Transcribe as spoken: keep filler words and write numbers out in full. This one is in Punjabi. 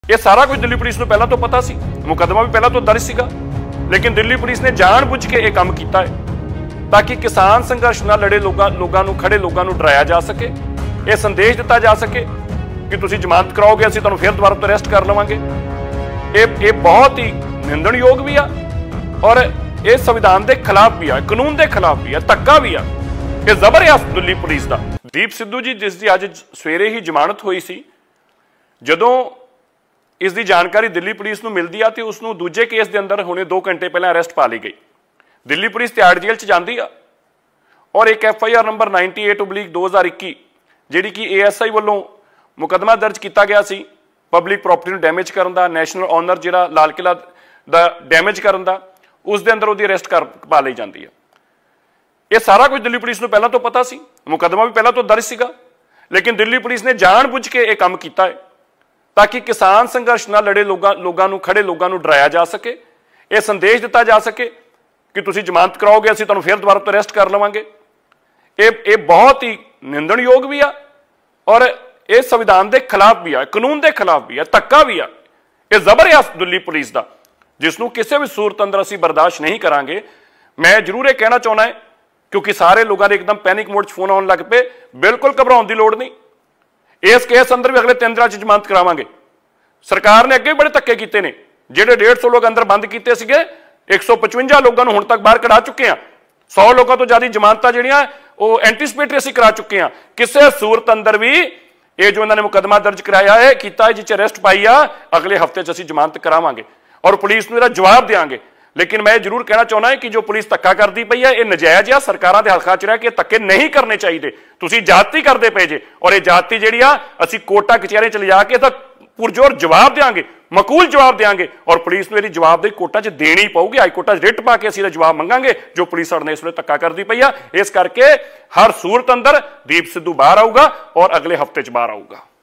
ਇਹ ਸਾਰਾ ਕੁਝ ਦਿੱਲੀ ਪੁਲਿਸ ਨੂੰ ਪਹਿਲਾਂ ਤੋਂ ਪਤਾ ਸੀ, ਮੁਕੱਦਮਾ ਵੀ ਪਹਿਲਾਂ ਤੋਂ ਦਰਜ ਸੀਗਾ, ਲੇਕਿਨ ਦਿੱਲੀ ਪੁਲਿਸ ਨੇ ਜਾਣ-ਬੁੱਝ ਕੇ ਇਹ ਕੰਮ ਕੀਤਾ ਹੈ ਤਾਂ ਕਿ ਕਿਸਾਨ ਸੰਘਰਸ਼ ਨਾਲ ਲੜੇ ਲੋਕਾਂ ਲੋਕਾਂ ਨੂੰ ਖੜੇ ਲੋਕਾਂ ਨੂੰ ਡਰਾਇਆ ਜਾ ਸਕੇ, ਇਹ ਸੰਦੇਸ਼ ਦਿੱਤਾ ਜਾ ਸਕੇ ਕਿ ਤੁਸੀਂ ਜ਼ਮਾਨਤ ਕਰਾਓਗੇ ਅਸੀਂ ਤੁਹਾਨੂੰ ਫਿਰ ਦੁਬਾਰਾ ਤੋਂ ਅਰੈਸਟ ਕਰ ਲਵਾਂਗੇ। ਇਹ ਇਹ ਬਹੁਤ ਹੀ ਨਿੰਦਣਯੋਗ ਵੀ ਆ ਔਰ ਇਹ ਸੰਵਿਧਾਨ ਦੇ ਖਿਲਾਫ ਵੀ ਆ, ਕਾਨੂੰਨ ਦੇ ਖਿਲਾਫ ਵੀ ਆ, ਧੱਕਾ ਵੀ ਆ, ਇਹ ਜ਼ਬਰਦਸਤ ਦਿੱਲੀ ਪੁਲਿਸ ਦਾ। ਦੀਪ ਸਿੱਧੂ ਜੀ ਜਿਸ ਦੀ ਅੱਜ ਸਵੇਰੇ ਹੀ ਜ਼ਮਾਨਤ ਹੋਈ ਸੀ, ਜਦੋਂ ਇਸ ਦੀ ਜਾਣਕਾਰੀ ਦਿੱਲੀ ਪੁਲਿਸ ਨੂੰ ਮਿਲਦੀ ਆ ਤੇ ਉਸ ਨੂੰ ਦੂਜੇ ਕੇਸ ਦੇ ਅੰਦਰ ਹੁਣੇ ਦੋ ਘੰਟੇ ਪਹਿਲਾਂ ਅਰੈਸਟ ਪਾ ਲਈ ਗਈ। ਦਿੱਲੀ ਪੁਲਿਸ ਤਿਹਾੜ ਜੇਲ੍ਹ 'ਚ ਜਾਂਦੀ ਆ ਔਰ ਇੱਕ ਐਫ ਆਈ ਆਰ ਨੰਬਰ ਅਠਾਨਵੇਂ ਦੋ ਹਜ਼ਾਰ ਇੱਕੀ ਜਿਹੜੀ ਕਿ ਏ ਐਸ ਆਈ ਵੱਲੋਂ ਮੁਕੱਦਮਾ ਦਰਜ ਕੀਤਾ ਗਿਆ ਸੀ ਪਬਲਿਕ ਪ੍ਰਾਪਰਟੀ ਨੂੰ ਡੈਮੇਜ ਕਰਨ ਦਾ, ਨੈਸ਼ਨਲ ਆਨਰ ਜਿਹੜਾ ਲਾਲ ਕਿਲਾ ਦਾ ਡੈਮੇਜ ਕਰਨ ਦਾ, ਉਸ ਦੇ ਅੰਦਰ ਉਹਦੀ ਅਰੈਸਟ ਕਰ ਪਾ ਲਈ ਜਾਂਦੀ ਹੈ। ਇਹ ਸਾਰਾ ਕੁਝ ਦਿੱਲੀ ਪੁਲਿਸ ਨੂੰ ਪਹਿਲਾਂ ਤੋਂ ਪਤਾ ਸੀ, ਮੁਕੱਦਮਾ ਵੀ ਪਹਿਲਾਂ ਤੋਂ ਦਰਜ ਸੀਗਾ, ਲੇਕਿਨ ਦਿੱਲੀ ਪੁਲਿਸ ਨੇ ਜਾਣ-ਬੁੱਝ ਕੇ ਇਹ ਕੰਮ ਕੀਤਾ ਹੈ ਤਾਂ ਕਿ ਕਿਸਾਨ ਸੰਘਰਸ਼ ਨਾਲ ਲੜੇ ਲੋਕਾਂ ਲੋਕਾਂ ਨੂੰ ਖੜੇ ਲੋਕਾਂ ਨੂੰ ਡਰਾਇਆ ਜਾ ਸਕੇ, ਇਹ ਸੰਦੇਸ਼ ਦਿੱਤਾ ਜਾ ਸਕੇ ਕਿ ਤੁਸੀਂ ਜ਼ਮਾਨਤ ਕਰਾਓਗੇ ਅਸੀਂ ਤੁਹਾਨੂੰ ਫਿਰ ਦੁਬਾਰਾ ਤੋਂ ਅਰੈਸਟ ਕਰ ਲਵਾਂਗੇ। ਇਹ ਇਹ ਬਹੁਤ ਹੀ ਨਿੰਦਣਯੋਗ ਵੀ ਆ ਔਰ ਇਹ ਸੰਵਿਧਾਨ ਦੇ ਖਿਲਾਫ ਵੀ ਆ, ਕਾਨੂੰਨ ਦੇ ਖਿਲਾਫ ਵੀ ਆ, ਧੱਕਾ ਵੀ ਆ, ਇਹ ਜ਼ਬਰਦਸਤ ਦਿੱਲੀ ਪੁਲਿਸ ਦਾ, ਜਿਸ ਨੂੰ ਕਿਸੇ ਵੀ ਸੂਰਤ ਅੰਦਰ ਅਸੀਂ ਬਰਦਾਸ਼ਤ ਨਹੀਂ ਕਰਾਂਗੇ। ਮੈਂ ਜ਼ਰੂਰ ਇਹ ਕਹਿਣਾ ਚਾਹੁੰਦਾ ਹੈ ਕਿਉਂਕਿ ਸਾਰੇ ਲੋਕਾਂ ਦੇ ਇੱਕਦਮ ਪੈਨਿਕ ਮੋਡ 'ਚ ਫੋਨ ਆਉਣ ਲੱਗ ਪਏ, ਬਿਲਕੁਲ ਘਬਰਾਉਣ ਦੀ ਲੋੜ ਨਹੀਂ। ਇਸ ਕੇਸ ਅੰਦਰ ਵੀ ਅਗਲੇ ਤਿੰਨ ਦਿਨਾਂ 'ਚ ਜ਼ਮਾਨਤ ਕਰਾਵਾਂਗੇ। ਸਰਕਾਰ ਨੇ ਅੱਗੇ ਵੀ ਬੜੇ ਧੱਕੇ ਕੀਤੇ ਨੇ, ਜਿਹੜੇ ਡੇਢ ਸੌ ਲੋਕ ਅੰਦਰ ਬੰਦ ਕੀਤੇ ਸੀਗੇ, ਇੱਕ ਸੌ ਪਚਵੰਜਾ ਲੋਕਾਂ ਨੂੰ ਹੁਣ ਤੱਕ ਬਾਹਰ ਕਢਾ ਚੁੱਕੇ ਆ। ਸੌ ਲੋਕਾਂ ਤੋਂ ਜ਼ਿਆਦਾ ਜ਼ਮਾਨਤਾਂ ਜਿਹੜੀਆਂ ਉਹ ਐਂਟੀਸਪੇਟਰੀ ਅਸੀਂ ਕਰਾ ਚੁੱਕੇ ਆ। ਕਿਸੇ ਸੂਰਤ ਅੰਦਰ ਵੀ ਇਹ ਜੋ ਇਹਨਾਂ ਨੇ ਮੁਕੱਦਮਾ ਦਰਜ ਕਰਾਇਆ ਹੈ ਕੀਤਾ ਹੈ, ਜਿਸ 'ਚ ਅਰੈਸਟ ਪਾਈ ਆ, ਅਗਲੇ ਹਫ਼ਤੇ 'ਚ ਅਸੀਂ ਜ਼ਮਾਨਤ ਕਰਾਵਾਂਗੇ ਔਰ ਪੁਲਿਸ ਨੂੰ ਇਹਦਾ ਜਵਾਬ ਦੇਵਾਂਗੇ। ਲੇਕਿਨ ਮੈਂ ਜ਼ਰੂਰ ਕਹਿਣਾ ਚਾਹੁੰਦਾ ਹਾਂ ਕਿ ਜੋ ਪੁਲਿਸ ਧੱਕਾ ਕਰਦੀ ਪਈ ਹੈ ਇਹ ਨਜਾਇਜ਼ ਆ। ਸਰਕਾਰਾਂ ਦੇ ਹਲਕਾਂ 'ਚ ਰਹਿ ਕੇ ਧੱਕੇ ਨਹੀਂ ਕਰਨੇ ਚਾਹੀਦੇ। ਤੁਸੀਂ ਜਾਤੀ ਕਰਦੇ ਪਏ ਜੇ ਔਰ ਇਹ ਜਾਤੀ ਜਿਹੜੀ ਆ ਅਸੀਂ ਕੋਰਟਾਂ ਕਚਹਿਰੀਆਂ 'ਚ ਲਿਜਾ ਕੇ ਤਾਂ ਪੁਰਜੋਰ ਜਵਾਬ ਦੇਵਾਂਗੇ, ਮਕੂਲ ਜਵਾਬ ਦੇਵਾਂਗੇ ਔਰ ਪੁਲਿਸ ਨੂੰ ਇਹਦੀ ਜਵਾਬਦੇਹੀ ਕੋਰਟਾਂ 'ਚ ਦੇਣੀ ਪਊਗੀ। ਹਾਈ ਕੋਰਟਾਂ 'ਚ ਰਿਟ ਪਾ ਕੇ ਅਸੀਂ ਇਹਦਾ ਜਵਾਬ ਮੰਗਾਂਗੇ ਜੋ ਪੁਲਿਸ ਸਾਡੇ ਨਾਲ ਇਸ ਵੇਲੇ ਧੱਕਾ ਕਰਦੀ ਪਈ ਆ। ਇਸ ਕਰਕੇ ਹਰ ਸੂਰਤ ਅੰਦਰ ਦੀਪ ਸਿੱਧੂ ਬਾਹਰ ਆਊਗਾ ਔਰ ਅਗਲੇ ਹਫ਼ਤੇ 'ਚ ਬਾਹਰ ਆਊਗਾ।